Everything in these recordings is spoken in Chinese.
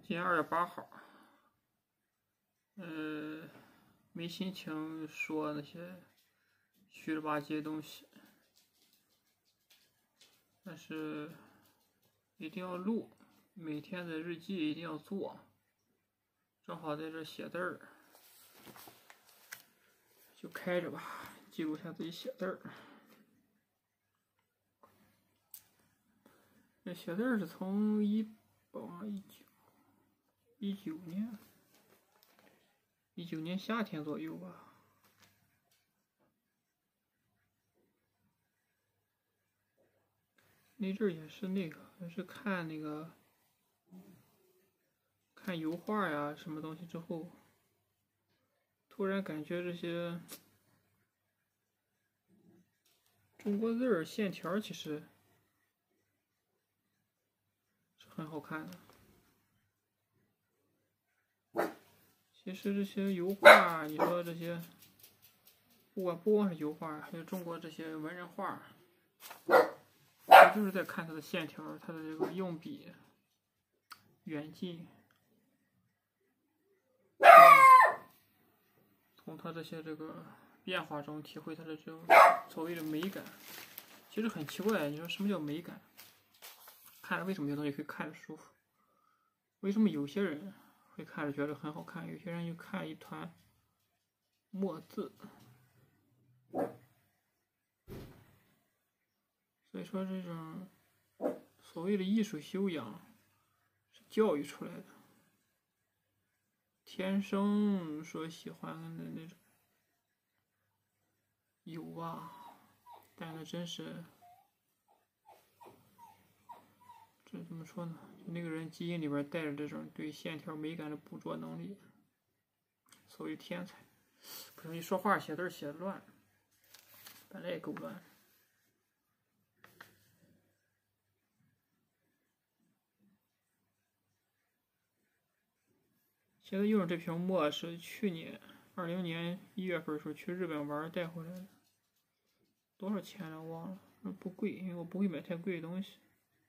今天2月8号，没心情说那些虚了吧唧的东西，但是一定要录，每天的日记一定要做。正好在这写字儿，就开着吧，记录一下自己写字儿。那写字儿是从19年夏天左右吧。那阵儿也是看油画呀什么东西之后，突然感觉这些中国字儿线条其实是很好看的。其实这些油画，你说这些，不光是油画，还有中国这些文人画，我就是在看它的线条，它的这个用笔、远近，从它这些这个变化中体会它的这种所谓的美感。其实很奇怪，你说什么叫美感？看着为什么有东西可以看着舒服？为什么有些人会看着觉得很好看，有些人就看一团墨字？所以说，这种所谓的艺术修养是教育出来的，天生说喜欢的那种有啊，但那真是这怎么说呢？就那个人基因里边带着这种对线条美感的捕捉能力，所谓天才。不行，一说话写字写乱，本来也够乱。现在用的这瓶墨是去年20年1月份时候去日本玩带回来的，多少钱了忘了，不贵，因为我不会买太贵的东西。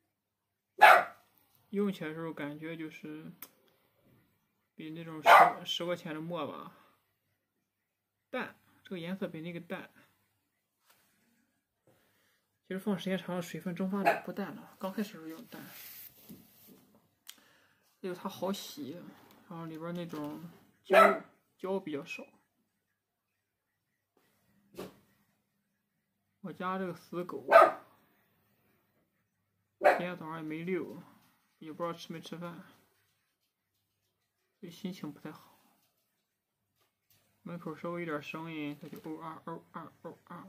用起来的时候感觉就是比那种10块钱的墨吧淡，这个颜色比那个淡。其实放时间长了，水分蒸发的不淡了，刚开始时候用淡。还有它好洗，然后里边那种胶比较少。我家这个死狗，今天早上也没遛，也不知道吃没吃饭，所以心情不太好。门口稍微有点声音，它就嗷啊嗷啊嗷啊。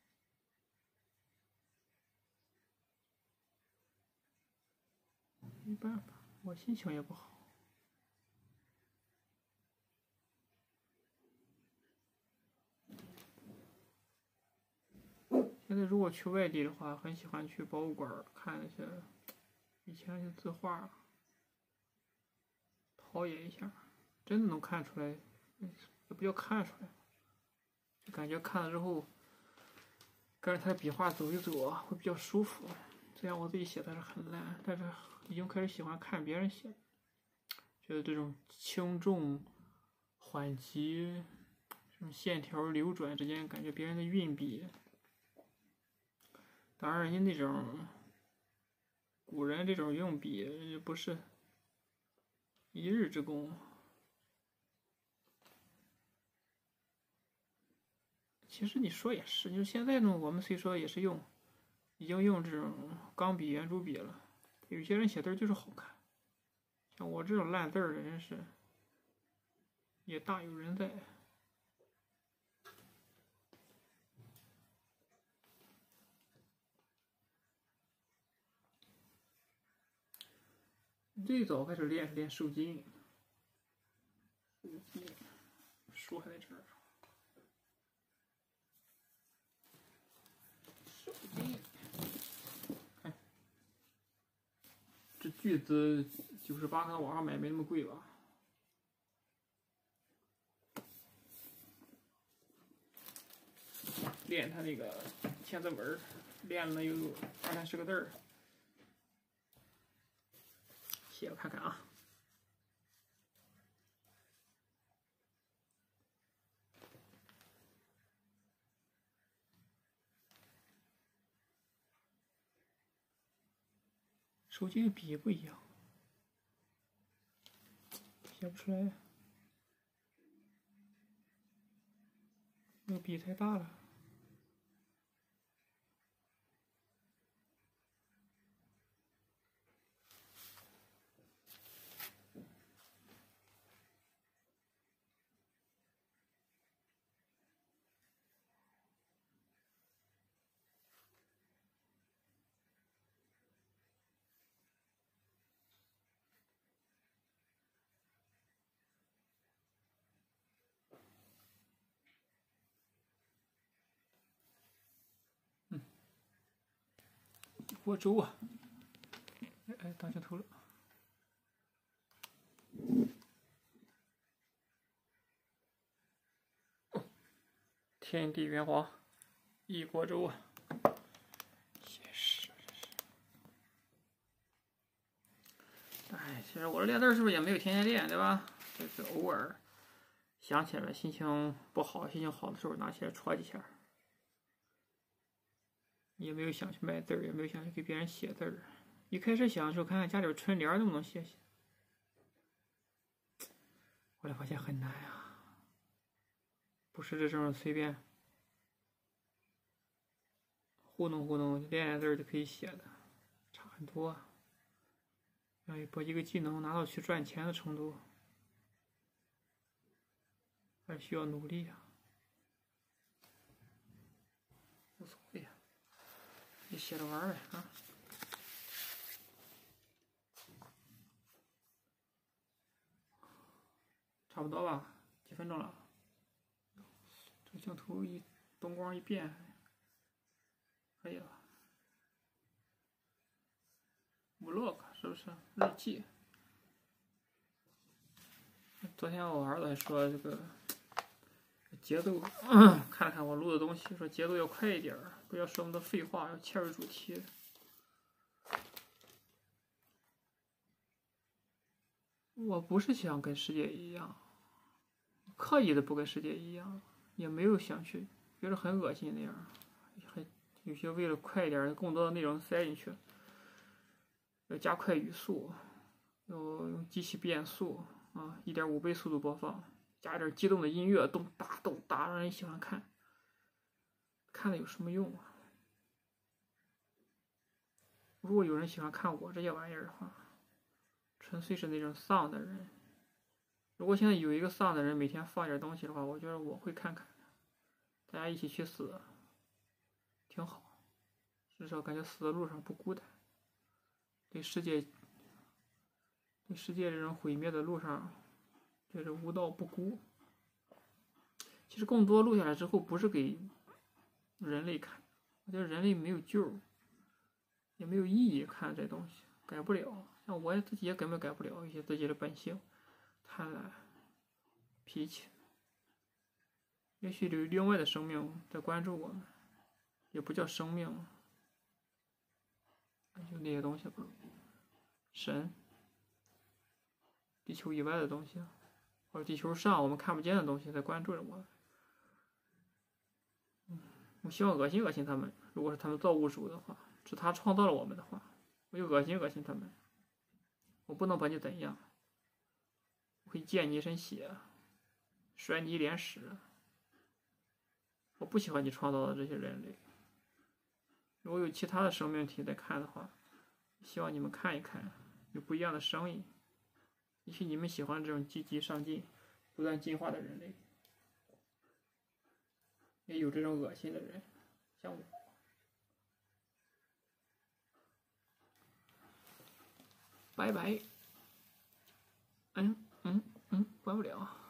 没办法，我心情也不好。现在如果去外地的话，很喜欢去博物馆看那些以前那些字画，陶冶一下，真的能看出来，也不叫看出来，就感觉看了之后，跟着他的笔画走一走，会比较舒服。虽然我自己写的是很烂，但是已经开始喜欢看别人写，觉得这种轻重缓急、这种线条流转之间，感觉别人的运笔。当然，人家那种古人这种用笔不是一日之功。其实你说也是，就现在呢，我们虽说也是已经用这种钢笔、圆珠笔了，有些人写字就是好看，像我这种烂字的人是也大有人在。最早开始练手筋，书还在这儿。手筋，看这锯子98，可能网上买没那么贵吧。练他那个签字文，练了有20-30个字儿。写我看看啊。 手机的笔不一样，写不出来，那个笔太大了。锅粥啊！哎，当镜头了。天地圆滑，一锅粥啊！也是。哎，其实我这练字是不是也没有天天练，对吧？就是偶尔想起来，心情不好、心情好的时候拿起来戳几下。也没有想去卖字儿，也没有想去给别人写字儿。一开始想的时候，看看家里春联能不能写写，后来发现很难啊，不是这种随便糊弄糊弄练练字儿就可以写的，差很多。要把一个技能拿到去赚钱的程度，还是需要努力啊。无所谓啊，你写着玩呗啊。差不多吧，几分钟了。这镜头灯光一变，可以了。vlog 是不是日记？昨天我儿子还说这个节奏，看了看我录的东西，说节奏要快一点，不要说那么多废话，要切入主题。我不是想跟世界一样，刻意的不跟世界一样，也没有想去，觉得很恶心那样，还有些为了快一点，更多的内容塞进去，要加快语速，要用机器变速啊，1.5倍速度播放，加点激动的音乐，咚哒咚哒，让人喜欢看。看了有什么用啊？如果有人喜欢看我这些玩意儿的话，纯粹是那种丧的人。如果现在有一个丧的人每天放点东西的话，我觉得我会看看，大家一起去死，挺好。至少感觉死的路上不孤单，对世界这种毁灭的路上，就是无道不孤。其实更多录下来之后，不是给人类看，我觉得人类没有救，也没有意义看这东西，改不了。像我自己也根本改不了一些自己的本性，贪婪、脾气。也许有另外的生命在关注我们，也不叫生命，就那些东西吧，神、地球以外的东西，或者地球上我们看不见的东西在关注着我们。我希望恶心恶心他们，如果是他们造物主的话，是他创造了我们的话，我就恶心恶心他们。我不能把你怎样，我会溅你一身血，甩你一脸屎。我不喜欢你创造的这些人类。如果有其他的生命体在看的话，希望你们看一看，有不一样的声音。也许你们喜欢这种积极上进、不断进化的人类，也有这种恶心的人，像我。拜拜。关不了。